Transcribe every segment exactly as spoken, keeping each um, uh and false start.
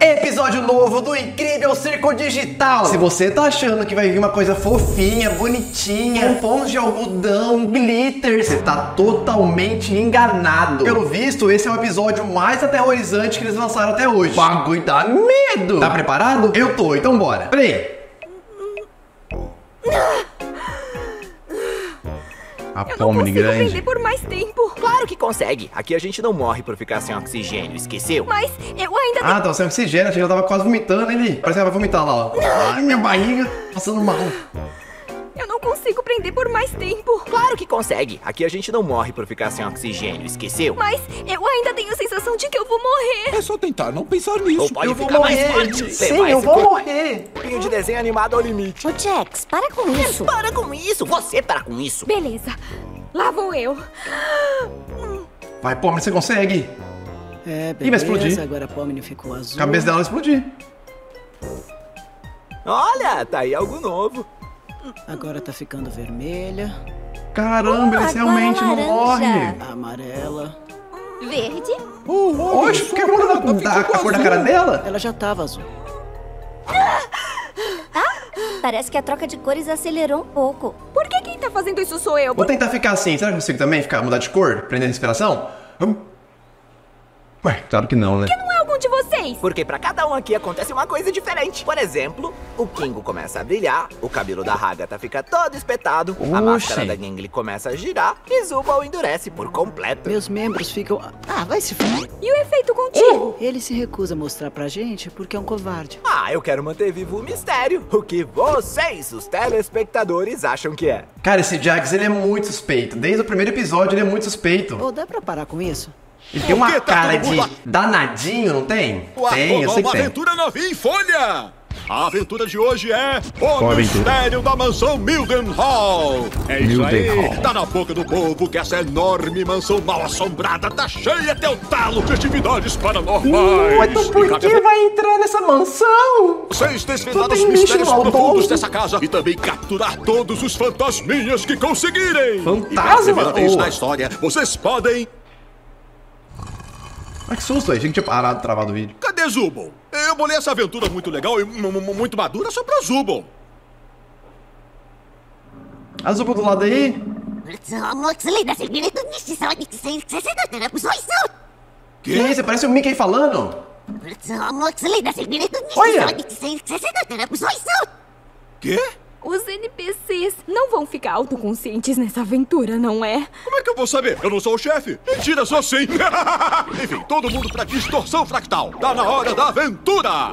Episódio novo do Incrível Circo Digital. Se você tá achando que vai vir uma coisa fofinha, bonitinha, pompons de algodão, glitter, você tá totalmente enganado. Pelo visto, esse é o episódio mais aterrorizante que eles lançaram até hoje. Bagulho dá medo. Tá preparado? Eu tô, então bora. Peraí. A Eu não consigo grande. prender por mais tempo. Claro que consegue. Aqui a gente não morre por ficar sem oxigênio, esqueceu? Mas eu ainda Ah, tá sem oxigênio, achei que eu tava quase vomitando, hein, Li? Parece que ela vai vomitar lá, ó. Ai, minha barriga passando mal. Eu não consigo prender por mais tempo. Claro que consegue. Aqui a gente não morre por ficar sem oxigênio, esqueceu? Mas eu ainda tenho a sensação de que eu vou morrer. É só tentar não pensar nisso. Ou pode Eu vou ficar mais morrer. forte. Sim, Levar eu esse vou corpo- morrer. Corpinho de desenho animado ao limite. Ô, Jax, para com isso. Para com isso. Você para com isso. Beleza, lá vou eu. Vai, Pomni, você consegue. É, Ih, vai explodir. beleza, agora a Pomni ficou azul. A cabeça dela vai explodir. Olha, tá aí algo novo. Agora tá ficando vermelha, Caramba, Uh, eles agora realmente não laranja. morrem. amarela. Verde? Oh, olha Oxe, só, por que muda a, ficou da- a cor da azul. cara dela? Ela já tava azul. Parece que a troca de cores acelerou um pouco. Por que quem tá fazendo isso sou eu? Vou tentar ficar assim. Será que eu consigo também ficar, mudar de cor? Prender a respiração? Hum. Ué, claro que não, né? Não é algum de vocês. Porque pra cada um aqui acontece uma coisa diferente. Por exemplo, o Kingo começa a brilhar, o cabelo da Agatha fica todo espetado, a Oxi. máscara da Gengli começa a girar e Zubal endurece por completo. Meus membros ficam... Ah, vai se fuder. E o efeito contigo? Ele se recusa a mostrar pra gente porque é um covarde. Ah, eu quero manter vivo o mistério. O que vocês, os telespectadores, acham que é? Cara, esse Jax, ele é muito suspeito. Desde o primeiro episódio, ele é muito suspeito. Ô, dá pra parar com isso? Ele tem uma Por que tá cara todo de mundo lá? danadinho, não tem? Uau, Tem, eu sei que uma tem. aventura novinha em folha! A aventura de hoje é O Qual aventura? Mistério da Mansão Mildenhall. É isso Mildenhall. aí, tá na boca do povo que essa enorme mansão mal assombrada tá cheia até o talo de atividades paranormais. Ué, então por que vai entrar nessa mansão? Vocês Só desvendar tem os bicho mistérios maldoso. profundos dessa casa e também capturar todos os fantasminhas que conseguirem. Fantasma? E pela primeira vez Oh. na história, vocês podem... Ah, que susto, aí. Achei que tinha parado, travado o vídeo. Cadê Zubal? Eu bolei essa aventura muito legal e mu- mu- muito madura só pra Zubal. A Zuba do lado aí. Que isso? Parece o Mickey falando. Olha! Quê? Os N P Cs não vão ficar autoconscientes nessa aventura, não é? Como é que eu vou saber? Eu não sou o chefe. Mentira, sou sim. Enfim, todo mundo pra distorção fractal. Tá na hora da aventura.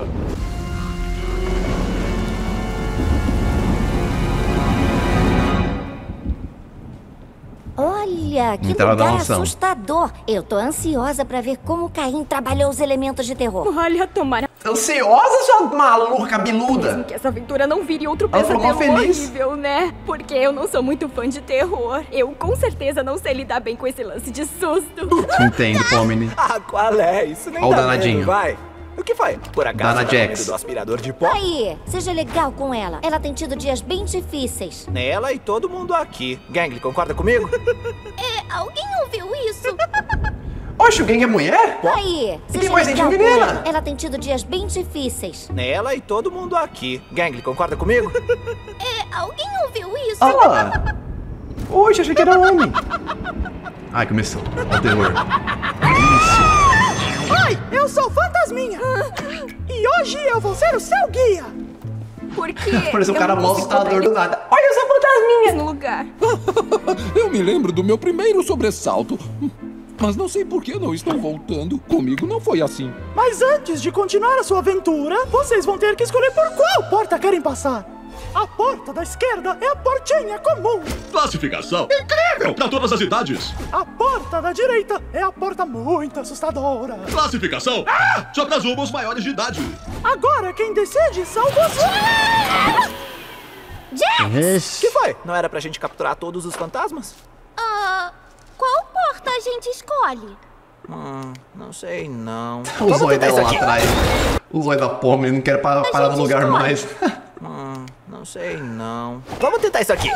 Olha, que Entrada da lugar mansão. assustador. Eu tô ansiosa pra ver como Caim trabalhou os elementos de terror. Olha, tomara Ansiosa, sua maluca cabeluda? que essa aventura não vire outro Ela falou pesadelo mal feliz. horrível, né? Porque eu não sou muito fã de terror. Eu com certeza não sei lidar bem com esse lance de susto. Entendo, Pomni. Ah, qual é? Isso nem Ó o tá danadinho. vendo, vai. O que foi? Por acaso Dana tá com Jax. medo do aspirador de pó? Aí, seja legal com ela. Ela tem tido dias bem difíceis. Nela e todo mundo aqui. Gengli, concorda comigo? Alguém ouviu isso? Oxe, o Gang é mulher? Aí, tem seja mais gente legal com menina. ela. Ela tem tido dias bem difíceis. Nela e todo mundo aqui. Gengli, concorda comigo? Alguém ouviu isso? Olha lá. Oxe, achei que era homem. Ai, começou. Ó o terror. Oi, eu sou Fantasminha. E hoje eu vou ser o seu guia. Porque Parece um eu cara não mal consigo assustador botar do nada. Olha essa fantasminha. eles no lugar. Eu me lembro do meu primeiro sobressalto. Mas não sei por que não estão voltando. Comigo não foi assim. Mas antes de continuar a sua aventura, vocês vão ter que escolher por qual porta querem passar. A porta da esquerda é a portinha comum. Classificação incrível pra todas as idades. A porta da direita é a porta muito assustadora. Classificação ah! só para Zubals maiores de idade. Agora quem decide são vocês. Jax! O que foi? Não era pra gente capturar todos os fantasmas? Ah, qual porta a gente escolhe? Hum, não sei não. O zóio tentar dela isso lá aqui. atrás. O zóio da Pomni não quer pa- parar no gente lugar escolhe. mais. Hum, não sei não. Vamos tentar isso aqui.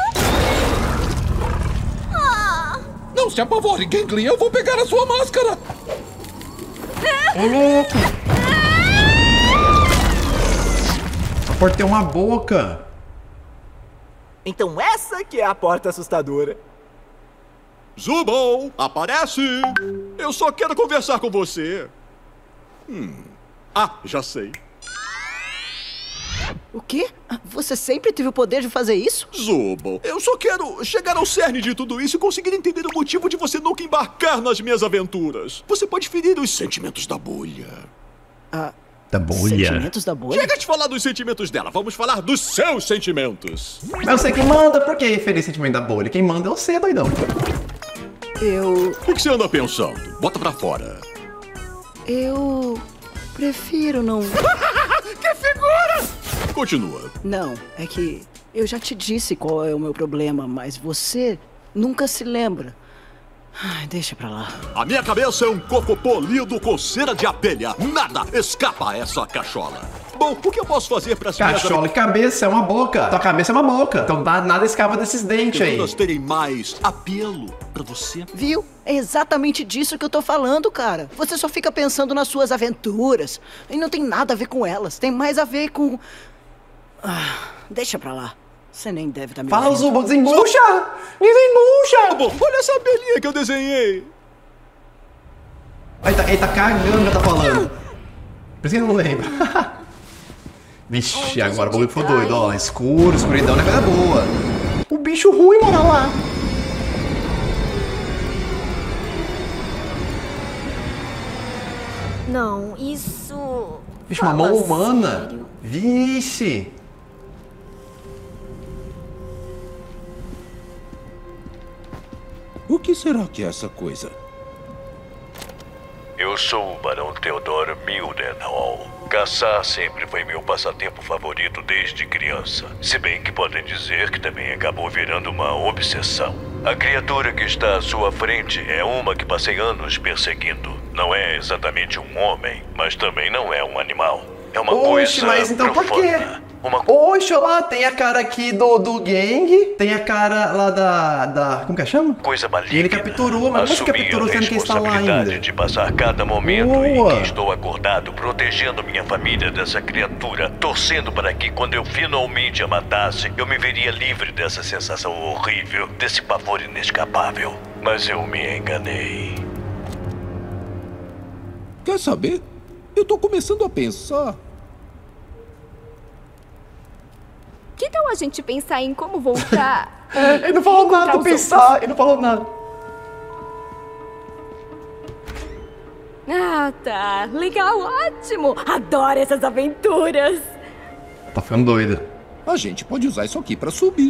Não se apavore, Gengli. Eu vou pegar a sua máscara. Ô, louco. porta tem uma boca. Então essa que é a porta assustadora. Zubul, aparece! Eu só quero conversar com você. Hum. Ah, já sei. O quê? Você sempre teve o poder de fazer isso? Zubul, eu só quero chegar ao cerne de tudo isso e conseguir entender o motivo de você nunca embarcar nas minhas aventuras. Você pode ferir os sentimentos da bolha. Ah, Da bolha. sentimentos da bolha? Chega de falar dos sentimentos dela, vamos falar dos seus sentimentos. Mas eu sei quem manda, por que ferir sentimento da bolha? Quem manda é você, doidão. Eu... O que você anda pensando? Bota pra fora. Eu... prefiro não... Que figura! Continua. Não, é que eu já te disse qual é o meu problema, mas você nunca se lembra. Ai, deixa pra lá. A minha cabeça é um coco polido com cera de abelha. Nada escapa a essa cachola. Bom, o que eu posso fazer para as minhas Cachola e cabeça é uma boca. Tua cabeça é uma boca. Então nada, nada escapa desses dentes aí. aventuras terem mais apelo pra você? Viu? É exatamente disso que eu tô falando, cara. Você só fica pensando nas suas aventuras. E não tem nada a ver com elas. Tem mais a ver com... Ah, deixa pra lá. Você nem deve estar me Fala, ouvindo. Zubul, desembucha! Desembucha! Bom, olha essa abelhinha que eu desenhei. Ele tá, ele tá cagando que eu tô falando. Por isso que eu não lembro. Vixe, agora o bagulho ficou doido, ó. Escuro, escuridão não é coisa boa. O bicho ruim mora lá. Não, isso... Vixe, uma Fala mão humana. sério. Vixe. O que será que é essa coisa? Eu sou o Barão Theodore Mildenhall. Caçar sempre foi meu passatempo favorito desde criança. Se bem que podem dizer que também acabou virando uma obsessão. A criatura que está à sua frente é uma que passei anos perseguindo. Não é exatamente um homem, mas também não é um animal. É uma Oxe, coisa mas então por quê? profana. Uma... Oxe, olha lá, tem a cara aqui do, do gang, tem a cara lá da, da... como que é chama? coisa maligna. E ele capturou, mas como Assumi que capturou a sendo que está lá responsabilidade ainda? de passar cada momento Boa. em que estou acordado, protegendo minha família dessa criatura, torcendo para que quando eu finalmente a matasse, eu me veria livre dessa sensação horrível, desse pavor inescapável. Mas eu me enganei. Quer saber? Eu tô começando a pensar. Que tal a gente pensar em como voltar? Ele não falou nada pra os pensar, ele não falou nada. Ah, tá. Legal, ótimo. Adoro essas aventuras. Tá ficando doida. A gente pode usar isso aqui pra subir.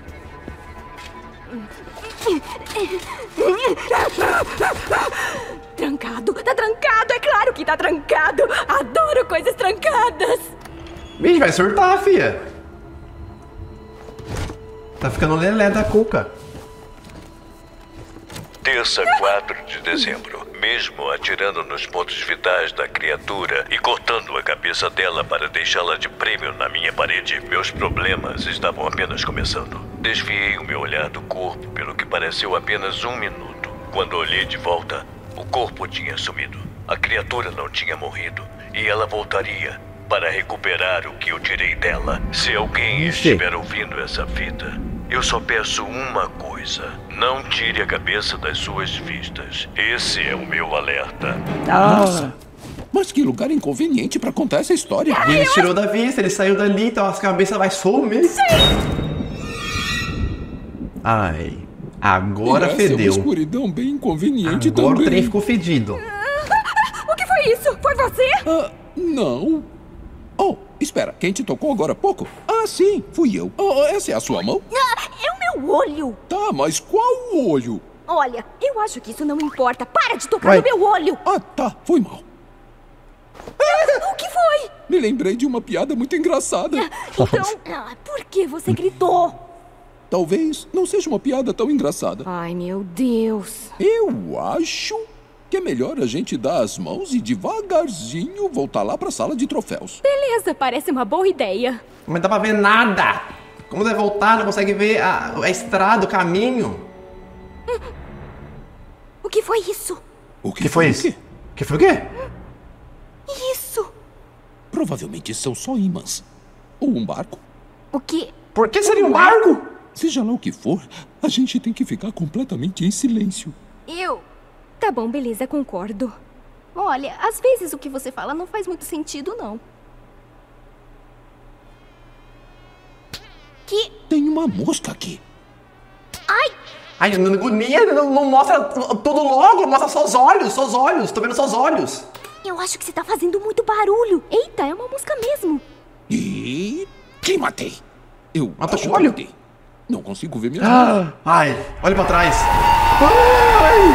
Trancado, tá trancado, é claro que tá trancado. Adoro coisas trancadas. Vixe, vai surtar, fia. Tá ficando lelé da cuca. Terça, quatro de dezembro. Mesmo atirando nos pontos vitais da criatura e cortando a cabeça dela para deixá-la de prêmio na minha parede, meus problemas estavam apenas começando. Desviei o meu olhar do corpo pelo que pareceu apenas um minuto. Quando olhei de volta, o corpo tinha sumido. A criatura não tinha morrido e ela voltaria para recuperar o que eu tirei dela. Se alguém Ixi. estiver ouvindo essa fita, eu só peço uma coisa. Não tire a cabeça das suas vistas. Esse é o meu alerta. Nossa! Mas que lugar inconveniente pra contar essa história. Ele tirou da vista, ele saiu dali, então as cabeças vai sumir. Ai, agora Essa fedeu. É uma escuridão bem inconveniente Agora também. o trem ficou fedido. O que foi isso? Foi você? Ah, não. Oh, espera, quem te tocou agora há pouco? Ah, sim, fui eu. Oh, essa é a sua mão? Ah, é o meu olho. Tá, mas qual olho? Olha, eu acho que isso não importa. Para de tocar Ué. no meu olho. Ah, tá, foi mal. Ah, o que foi? Me lembrei de uma piada muito engraçada. Então, ah, por que você gritou? Talvez não seja uma piada tão engraçada. Ai, meu Deus. Eu acho que é melhor a gente dar as mãos e devagarzinho voltar lá pra sala de troféus. Beleza, parece uma boa ideia. Mas não dá pra ver nada. Como vai voltar, não consegue ver a, a estrada, o caminho. O que foi isso? O O que foi o isso? quê? O que foi o quê? Isso. Provavelmente são só ímãs. Ou um barco. O quê? Por que seria um barco? Seja lá o que for, a gente tem que ficar completamente em silêncio. Eu? Tá bom, beleza, concordo. Olha, às vezes o que você fala não faz muito sentido, não. Que... Tem uma mosca aqui. Ai! Ai, não, não, não mostra tudo logo, mostra só os olhos, só os olhos. Tô vendo só os olhos. Eu acho que você tá fazendo muito barulho. Eita, é uma mosca mesmo. E... quem matei? Eu Matou acho com olho? que matei. Não consigo ver minhas Ah, mãos. ai, olha pra trás. Ai!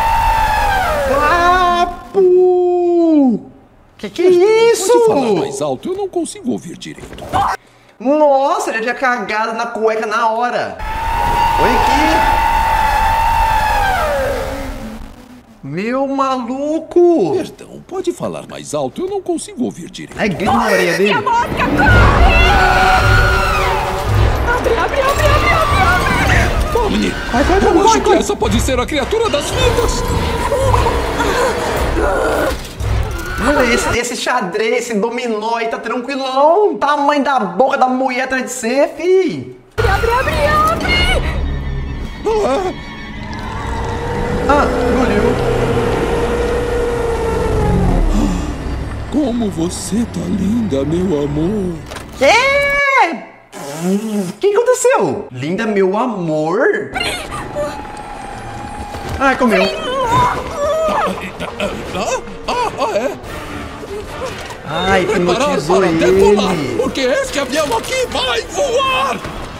Papo! Que que é isso? Pode falar mais alto, eu não consigo ouvir direito. Nossa, ele tinha cagado na cueca na hora. Olha aqui. Meu maluco. Perdão, pode falar mais alto, eu não consigo ouvir direito. É grito na orelha dele. Minha mosca, corre! Abre, abre, abre, abre, abre, abre! Pomni, Vai, vai, eu vai, acho vai, que vai. essa pode ser a criatura das vidas. Mano, esse, esse xadrez, esse dominó aí tá tranquilão. Tamanho da boca da mulher atrás de você, fi. Abre, abre, abre! Ah, Ah, engoliu. como você tá linda, meu amor. É! O que aconteceu? Linda, meu amor. Ai, comeu. Ah, ah, ah é? Ai, Preparar hipnotizou para decolar, ele. porque este avião aqui vai voar.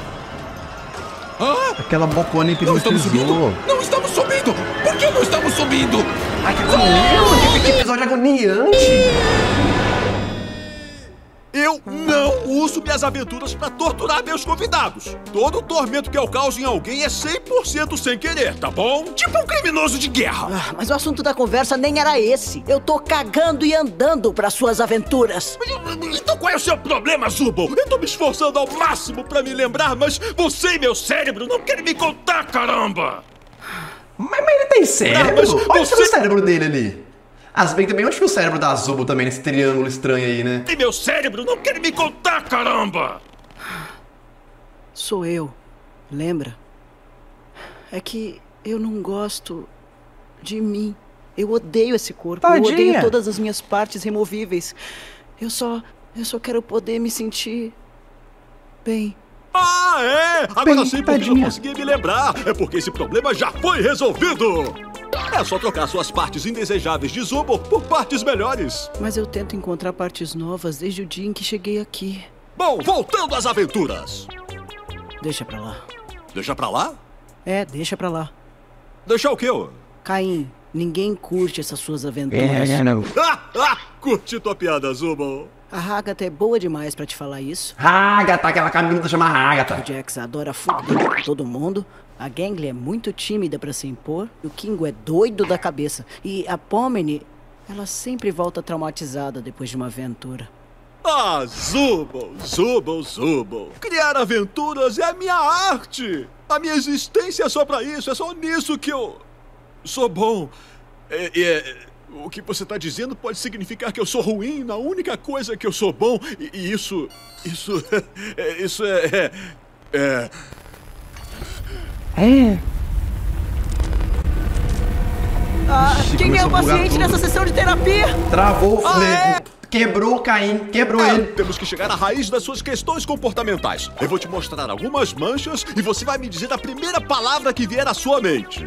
Ah, Aquela bocona não estamos subindo. hipnotizou. Não estamos subindo. Por que não estamos subindo? Ai, que agonia, que episódio agoniante. Eu não uso minhas aventuras pra torturar meus convidados. Todo tormento que eu causo em alguém é cem por cento sem querer, tá bom? Tipo um criminoso de guerra. Ah, mas o assunto da conversa nem era esse. Eu tô cagando e andando para suas aventuras. Então qual é o seu problema, Zubul? Eu tô me esforçando ao máximo pra me lembrar, mas você e meu cérebro não querem me contar, caramba! Mas, mas ele tem cérebro? Ah, mas Olha você- o cérebro dele ali. Ah, se bem que também onde fica o cérebro da Zubo também, nesse triângulo estranho aí, né? E meu cérebro não querem me contar, caramba! Sou eu, lembra? É que eu não gosto de mim. Eu odeio esse corpo. Eu Tadinha. odeio todas as minhas partes removíveis. Eu só... Eu só quero poder me sentir... bem. Ah, é! Agora Bem, sim, porque eu tadinha. consegui me lembrar. É porque esse problema já foi resolvido. É só trocar suas partes indesejáveis de Zubul por partes melhores. Mas eu tento encontrar partes novas desde o dia em que cheguei aqui. Bom, voltando às aventuras. Deixa pra lá. Deixa pra lá? É, deixa pra lá. Deixar o quê? ô? Caim, ninguém curte essas suas aventuras. Ah, ah, curti tua piada, Zubul. A Hagatha é boa demais pra te falar isso. Agatha, aquela camisa chama Agatha. O Jax adora fuder com todo mundo. A Gangly é muito tímida pra se impor. E o Kingo é doido da cabeça. E a Pomni, ela sempre volta traumatizada depois de uma aventura. Ah, Zubul, Zubul, Zubul. Criar aventuras é a minha arte. A minha existência é só pra isso. É só nisso que eu sou bom. É, é, o que você tá dizendo pode significar que eu sou ruim na única coisa que eu sou bom. E, e isso... Isso... É, isso é... É... é... É. Ah, Ixi, quem é começou o a bugar paciente tudo. nessa sessão de terapia? Travou, Ah, né? é? Quebrou o Caim, quebrou Ah, ele. temos que chegar à raiz das suas questões comportamentais. Eu vou te mostrar algumas manchas e você vai me dizer a primeira palavra que vier à sua mente.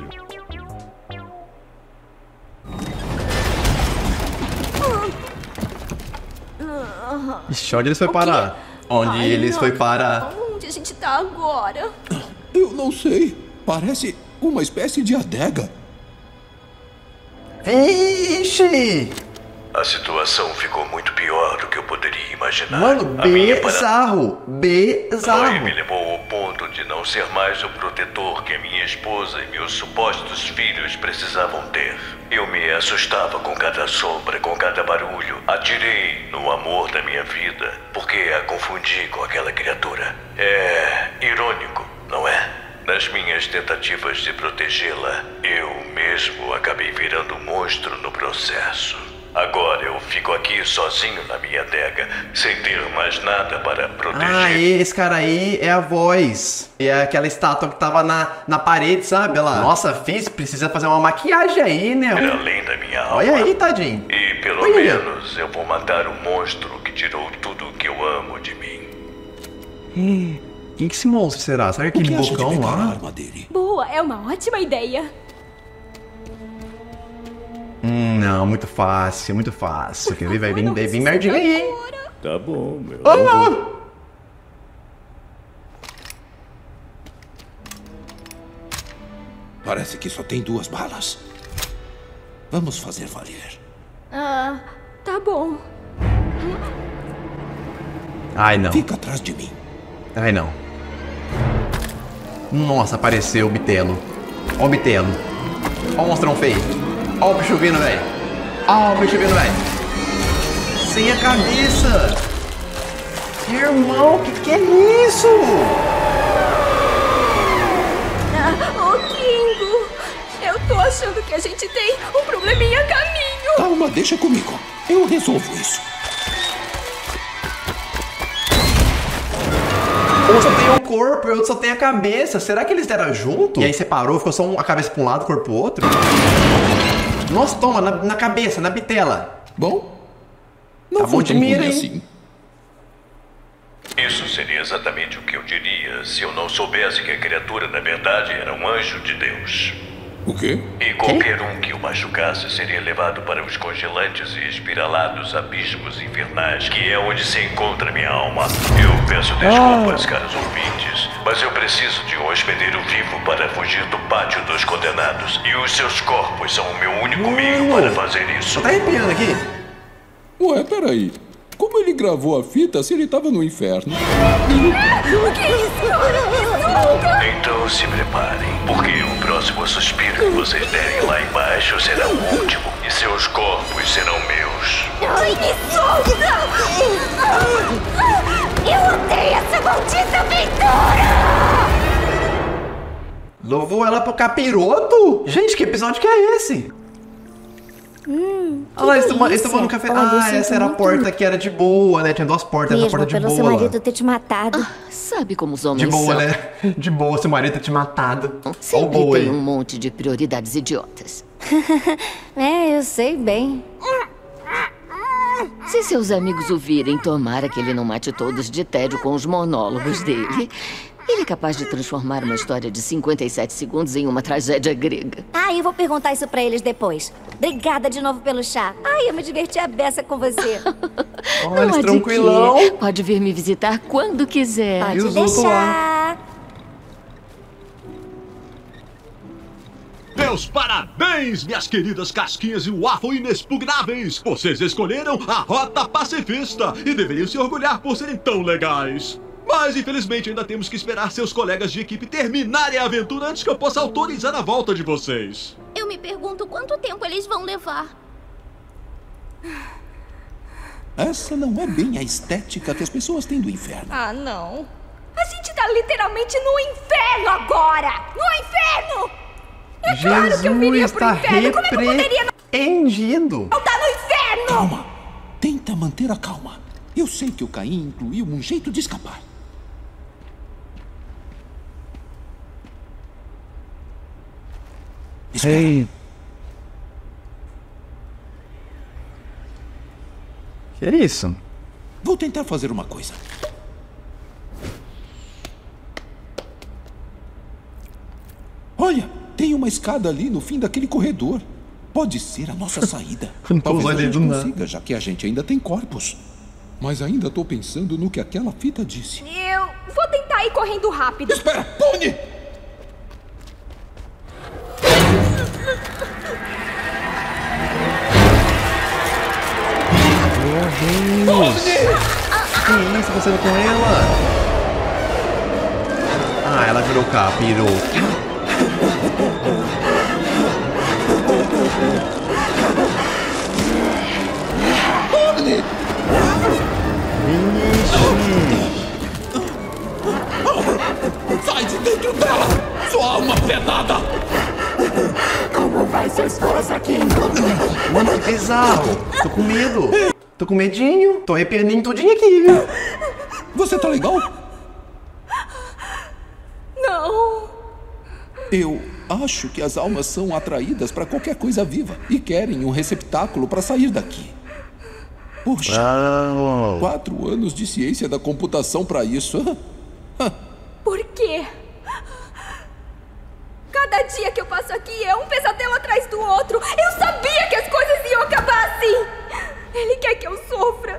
Ixi, onde eles foi parar? Onde Ai, eles não. foi parar? Onde a gente tá agora? Eu não sei. Parece uma espécie de adega. Vixe! A situação ficou muito pior do que eu poderia imaginar. Mano, A minha para- bizarro, Chloe bizarro. me levou ao ponto de não ser mais o protetor que minha esposa e meus supostos filhos precisavam ter. Eu me assustava com cada sombra, com cada barulho. Atirei no amor da minha vida, porque a confundi com aquela criatura. É irônico, não é? Nas minhas tentativas de protegê-la, eu mesmo acabei virando um monstro no processo. Agora eu fico aqui sozinho na minha adega, sem ter mais nada para proteger. Ah, esse cara aí é a voz. E é aquela estátua que tava na, na parede, sabe? Ela, nossa, Fizz, precisa fazer uma maquiagem aí, né? Era além da minha alma. Olha aí, tadinho. E pelo Olha menos eu vou matar o monstro que tirou tudo que eu amo de mim. Hum, quem que esse monstro será? Será que aquele bocão lá? Boa, é uma ótima ideia. Hum, não, muito fácil, muito fácil. Quer ver? Vai vir, vai vir merdinha aí, hein? Tá bom, meu. Oh, não! Parece que só tem duas balas. Vamos fazer valer. Ah, tá bom. Ai, não. Fica atrás de mim. Ai, não. Nossa, apareceu o bitelo. Ó o bitelo. Ó o monstrão feio. Ó o bicho vindo, velho. Ó o bicho vindo, velho. Sem a cabeça. Irmão, que que é isso? Ah, ô Kingo, eu tô achando que a gente tem um probleminha a caminho. Calma, deixa comigo. Eu resolvo isso. Um só tem o corpo e o outro só tem a cabeça. Será que eles deram junto? E aí separou, ficou só um, a cabeça pra um lado, o corpo pro outro? Nossa, toma, na, na cabeça, na bitela. Bom, não tá foi bom de mira, hein? Assim. Isso seria exatamente o que eu diria se eu não soubesse que a criatura, na verdade, era um anjo de Deus. O quê? E qualquer um que o machucasse seria levado para os congelantes e espiralados abismos infernais, que é onde se encontra minha alma. Eu peço desculpas, Oh. caros ouvintes, mas eu preciso de um hospedeiro vivo para fugir do pátio dos condenados. E os seus corpos são o meu único meio para fazer isso. Tá arrepiando aqui? Ué, peraí. Como ele gravou a fita se ele tava no inferno? O que é isso? Então se preparem, porque o próximo suspiro que vocês derem lá embaixo será o último, e seus corpos serão meus. Ai, me solta! Eu odeio essa maldita aventura! Louvou ela pro capiroto? Gente, que episódio que é esse? Hum, Olha lá, eles tomando, eles tomando café. Ah, essa era a porta que era de boa, né? Tinha duas portas, Mesmo essa porta de pelo boa. seu lá. marido ter te matado. Ah, sabe como os homens De boa, são. né? De boa, seu marido ter te matado. Ó o Sempre boi. tem um monte de prioridades idiotas. É, eu sei bem. Se seus amigos o virem, tomara que ele não mate todos de tédio com os monólogos dele. Ele é capaz de transformar uma história de cinquenta e sete segundos em uma tragédia grega. Ah, eu vou perguntar isso pra eles depois. Obrigada de novo pelo chá. Ai, eu me diverti a beça com você. Olha, eles Não há de tranquilão. quê. Pode vir me visitar quando quiser. Pode E os outros deixar. Meus parabéns, minhas queridas casquinhas e waffle inexpugnáveis! Vocês escolheram a rota pacifista e deveriam se orgulhar por serem tão legais. Mas, infelizmente, ainda temos que esperar seus colegas de equipe terminarem a aventura antes que eu possa autorizar a volta de vocês. Eu me pergunto quanto tempo eles vão levar. Essa não é bem a estética que as pessoas têm do inferno. Ah, não. A gente tá literalmente no inferno agora! No inferno! É claro que eu viria Jesus pro está inferno! Como é que eu poderia repreendido. não estar no inferno? Calma. Tenta manter a calma. Eu sei que o Caim incluiu um jeito de escapar. Espera. Ei. Que é isso? Vou tentar fazer uma coisa. Olha, tem uma escada ali no fim daquele corredor. Pode ser a nossa saída. Talvez a gente consiga, já que a gente ainda tem corpos. Mas ainda tô pensando no que aquela fita disse. Eu vou tentar ir correndo rápido. Espera, Pony! Meu Deus! Que isso acontecendo com ela? Ah, ela virou capiroto. Pony! Sai de dentro dela! Sua alma pedada! Como vai sua esposa, Kingo. Mano, que bizarro. Tô com medo. Tô com medinho. Tô arrepiando tudinho aqui, viu? Você tá legal? Não. Eu acho que as almas são atraídas para qualquer coisa viva e querem um receptáculo para sair daqui. Poxa, ah. quatro anos de ciência da computação para isso. Por quê? Cada dia que eu passo aqui é um pesadelo atrás do outro. Eu sabia que as coisas iam acabar assim. Ele quer que eu sofra.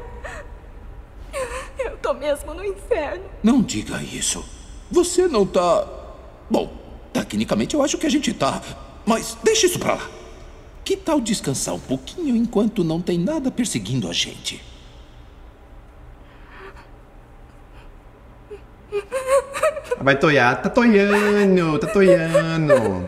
Eu tô mesmo no inferno. Não diga isso. Você não tá... Bom, tecnicamente eu acho que a gente tá. Mas deixa isso pra lá. Que tal descansar um pouquinho enquanto não tem nada perseguindo a gente? Vai toiar. Tá toiando, tá toiando.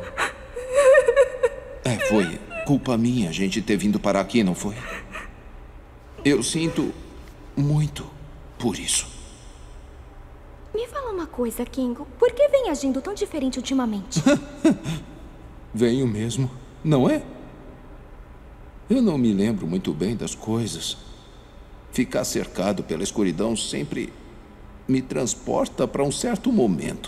É, foi culpa minha a gente ter vindo parar aqui, não foi? Eu sinto muito por isso. Me fala uma coisa, Kingo. Por que vem agindo tão diferente ultimamente? Venho mesmo, não é? Eu não me lembro muito bem das coisas. Ficar cercado pela escuridão sempre me transporta para um certo momento.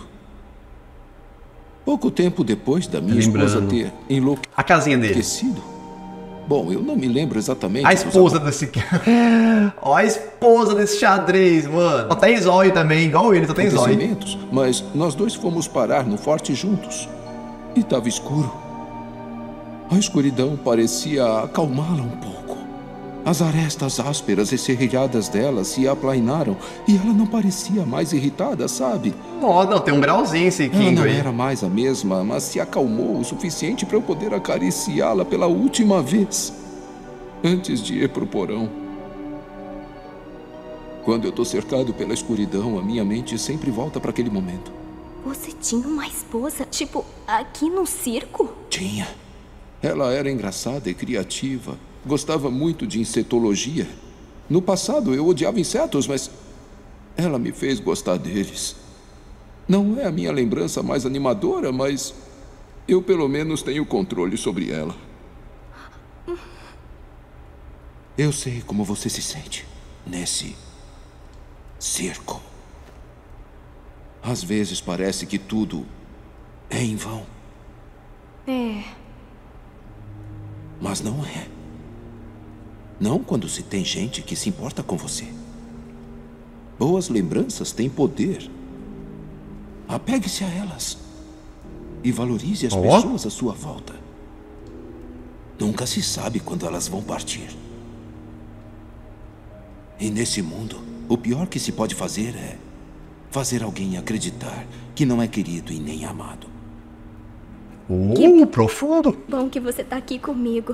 Pouco tempo depois da minha Lembrando. esposa ter enlouquecido. A casinha dele. Bom, eu não me lembro exatamente. A esposa desse cara. Ó, a esposa desse xadrez, mano. Só tem zóio também, igual ele, só tem zóio. Mas nós dois fomos parar no forte juntos. E estava escuro. A escuridão parecia acalmá-la um pouco. As arestas ásperas e serrilhadas dela se aplainaram e ela não parecia mais irritada, sabe? Ó, não, tem um grauzinho esse Kingo aí. Ela não era mais a mesma, mas se acalmou o suficiente para eu poder acariciá-la pela última vez, antes de ir pro porão. Quando eu tô cercado pela escuridão, a minha mente sempre volta para aquele momento. Você tinha uma esposa, tipo, aqui no circo? Tinha. Ela era engraçada e criativa. Gostava muito de insetologia. No passado eu odiava insetos, mas ela me fez gostar deles. Não é a minha lembrança mais animadora, mas eu pelo menos tenho controle sobre ela. Eu sei como você se sente nesse circo. Às vezes parece que tudo é em vão. É. Mas não é. Não quando se tem gente que se importa com você. Boas lembranças têm poder. Apegue-se a elas. E valorize as oh. pessoas à sua volta. Nunca se sabe quando elas vão partir. E nesse mundo, o pior que se pode fazer é fazer alguém acreditar que não é querido e nem amado. Uh, que profundo. Bom que você tá aqui comigo.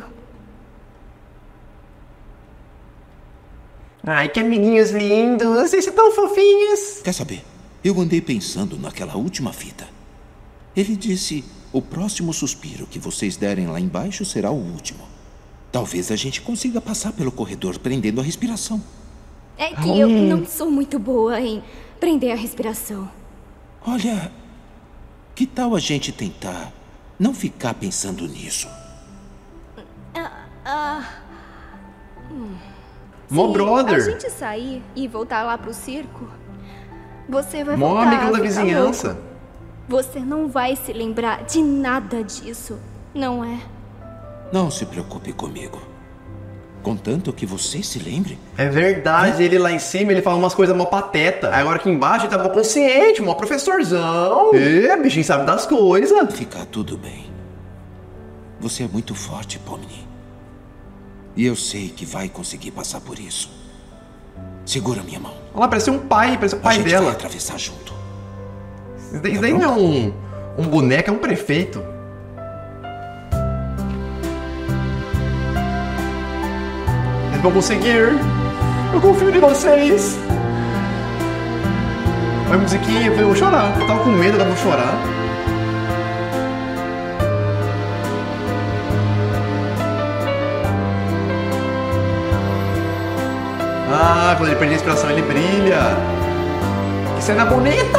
Ai, que amiguinhos lindos. Vocês são tão fofinhos. Quer saber? Eu andei pensando naquela última fita. Ele disse, o próximo suspiro que vocês derem lá embaixo será o último. Talvez a gente consiga passar pelo corredor prendendo a respiração. É que hum. eu não sou muito boa em prender a respiração. Olha, que tal a gente tentar não ficar pensando nisso? Ah... ah... Hum. Mo brother. Se a gente sair e voltar lá pro circo, você vai Mo voltar amigo da vizinhança. Louco. Você não vai se lembrar de nada disso, não é? Não se preocupe comigo. Contanto que você se lembre. É verdade, é? Ele lá em cima, ele fala umas coisas mó pateta. Agora aqui embaixo ele tá mó consciente, mó professorzão. É, bichinho sabe das coisas. Fica tudo bem. Você é muito forte, Pomni. E eu sei que vai conseguir passar por isso. Segura minha mão. Olha lá, parece um pai, parece o pai a gente dela. Vai atravessar junto. Isso daí, tá daí não é um, um boneco, é um prefeito. Eles vão conseguir. Eu confio em vocês. Olha a musiquinha, eu vou chorar. Eu tava com medo, agora vou chorar. Ah, quando ele perde a inspiração, ele brilha. Que cena bonita!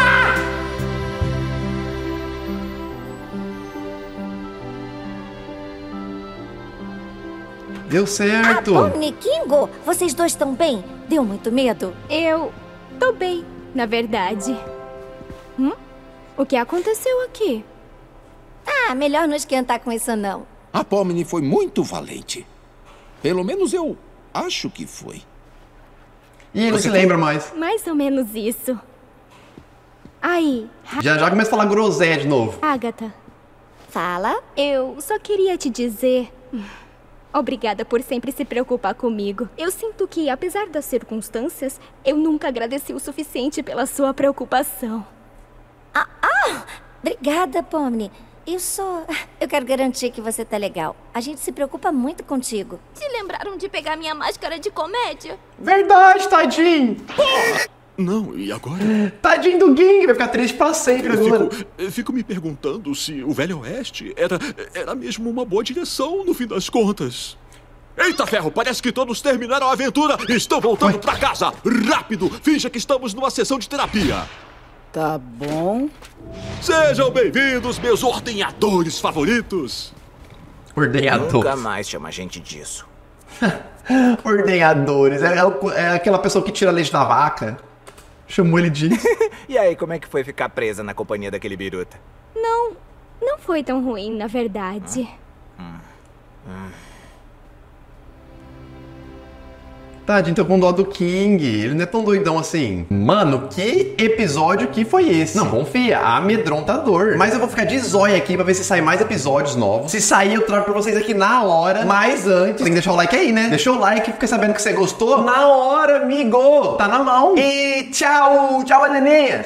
Deu certo. Ah, Pomni, Kingo, vocês dois estão bem? Deu muito medo? Eu tô bem, na verdade. Hum? O que aconteceu aqui? Ah, melhor não esquentar com isso, não. A Pomni foi muito valente. Pelo menos eu acho que foi. Ih, não se lembra mais. Mais ou menos isso. Aí, Já já começa a falar groselha de novo. Agatha, Fala. eu só queria te dizer... Obrigada por sempre se preocupar comigo. Eu sinto que, apesar das circunstâncias, eu nunca agradeci o suficiente pela sua preocupação. Ah, ah, obrigada, Pomni. Eu só... Eu quero garantir que você tá legal. A gente se preocupa muito contigo. Se lembraram de pegar minha máscara de comédia? Verdade, tadinho. Não, e agora? Tadinho do Ging, vai ficar triste pra sempre agora. Eu fico, eu fico me perguntando se o Velho Oeste era, era mesmo uma boa direção no fim das contas. Eita ferro, parece que todos terminaram a aventura e estão voltando Oi. pra casa. Rápido, finja que estamos numa sessão de terapia. Tá bom. Sejam bem-vindos, meus ordenhadores favoritos. Ordenhadores. Nunca mais chama a gente disso. Ordenhadores. É, é aquela pessoa que tira leite da vaca. Chamou ele disso. E aí, como é que foi ficar presa na companhia daquele biruta? Não, não foi tão ruim, na verdade. Hum. Hum. Tadinho, tô com dó do King. Ele não é tão doidão assim. Mano, que episódio que foi esse? Não, confia, amedrontador. Mas eu vou ficar de zóia aqui pra ver se sai mais episódios novos. Se sair, eu trago pra vocês aqui na hora. Mas antes, tem que deixar o like aí, né? Deixou o like, fica sabendo que você gostou. Na hora, amigo. Tá na mão. E tchau, tchau, neninhas.